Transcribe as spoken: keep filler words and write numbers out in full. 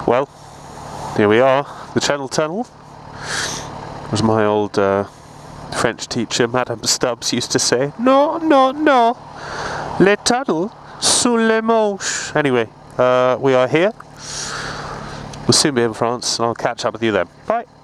Well, here we are, the Channel Tunnel. As my old uh, French teacher, Madame Stubbs, used to say, no, no, no, le tunnel, sous le Manche. Anyway, uh, we are here. We'll soon be in France, and I'll catch up with you then. Bye.